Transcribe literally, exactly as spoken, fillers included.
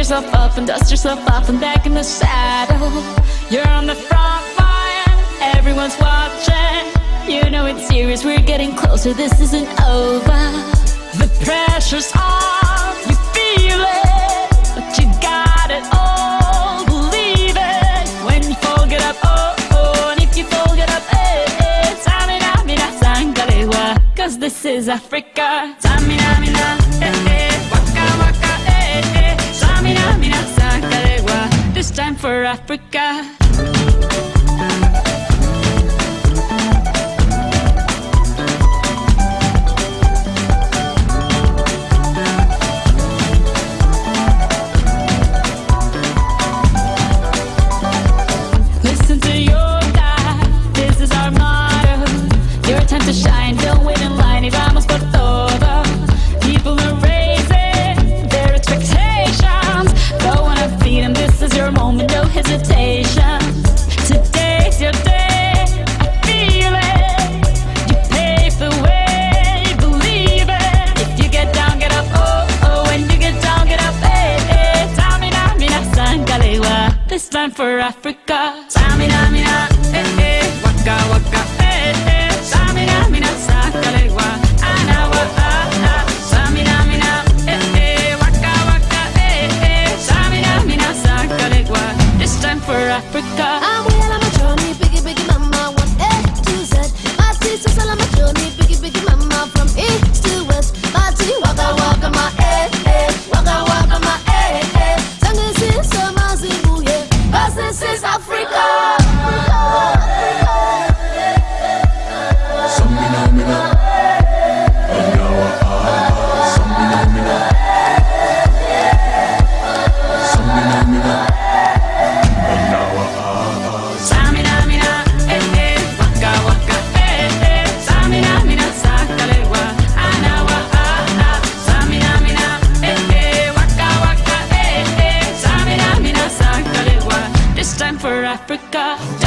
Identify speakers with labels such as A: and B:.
A: yourself up and dust yourself off and back in the saddle. You're on the front line, everyone's watching. You know it's serious, we're getting closer, this isn't over. The pressure's on, you feel it, but you got it all, believe it. When you fall, get up, oh, oh, and if you fall, get up, eh, eh. Samina, mina, sangalewa, cause this is Africa. Samina, mina, eh, eh, waka, waka, eh, eh. Samina, mina, sangalewa, this time for Africa. To shine, don't wait in line, y vamos por todo. People are raising their expectations. Go on and feed them, this is your moment, no hesitation. Today's your day, I feel it. You pave the way, believe it. If you get down, get up, oh, oh. When you get down, get up, eh, eh. Samina, mina, sangalewa, this time for Africa. Samina, mina, eh, eh. Waka, waka, eh, eh. Samina, mina, sangalewa, anawa, ah, ah. Samina, mina, eh, eh. Waka, waka, eh, eh. Samina, mina, sangalewa, this time for Africa.
B: I'm well on my journey, biggie, biggie mama, one A to Z. My sister's all on my journey, biggie, biggie mama, from east to west. My tea, waka, waka, my eh, eh. Waka, waka, my eh, eh. Sangin' sin, so my zibu, yeah. Cause this is Africa.
A: For Africa.